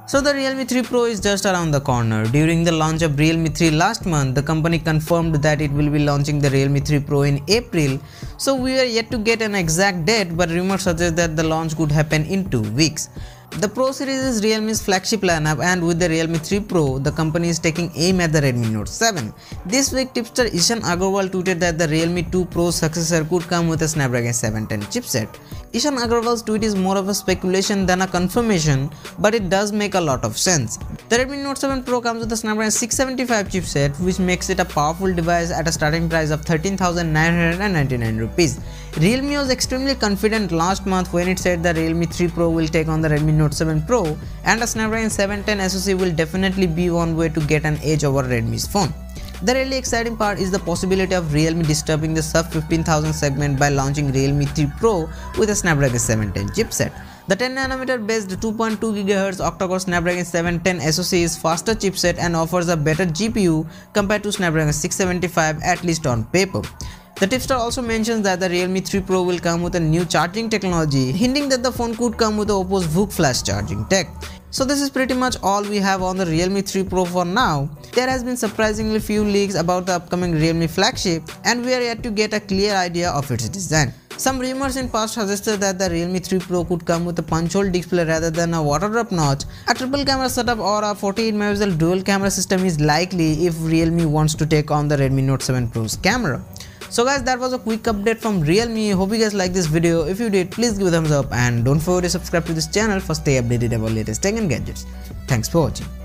So the Realme 3 Pro is just around the corner. During the launch of Realme 3 last month, the company confirmed that it will be launching the Realme 3 Pro in April. So we are yet to get an exact date, but rumors suggest that the launch could happen in 2 weeks. The Pro series is Realme's flagship lineup, and with the Realme 3 Pro, the company is taking aim at the Redmi Note 7. This week, tipster Ishan Agarwal tweeted that the Realme 2 Pro successor could come with a Snapdragon 710 chipset. Ishan Agarwal's tweet is more of a speculation than a confirmation, but it does make a lot of sense. The Redmi Note 7 Pro comes with a Snapdragon 675 chipset, which makes it a powerful device at a starting price of 13,999 rupees. Realme was extremely confident last month when it said the Realme 3 Pro will take on the Redmi Note 7 Pro, and a Snapdragon 710 SoC will definitely be one way to get an edge over Redmi's phone. The really exciting part is the possibility of Realme disturbing the sub 15,000 segment by launching Realme 3 Pro with a Snapdragon 710 chipset. The 10nm based 2.2 GHz octa-core Snapdragon 710 SoC is faster chipset and offers a better GPU compared to Snapdragon 675, at least on paper. The tipster also mentions that the Realme 3 Pro will come with a new charging technology, hinting that the phone could come with Oppo's VOOC flash charging tech. So this is pretty much all we have on the Realme 3 Pro for now. There has been surprisingly few leaks about the upcoming Realme flagship, and we are yet to get a clear idea of its design. Some rumors in past suggested that the Realme 3 Pro could come with a punch-hole display rather than a water drop notch. A triple camera setup or a 48MP dual camera system is likely if Realme wants to take on the Redmi Note 7 Pro's camera. So guys, that was a quick update from Realme. Hope you guys like this video. If you did, please give a thumbs up and don't forget to subscribe to this channel for stay updated about latest tech and gadgets. Thanks for watching.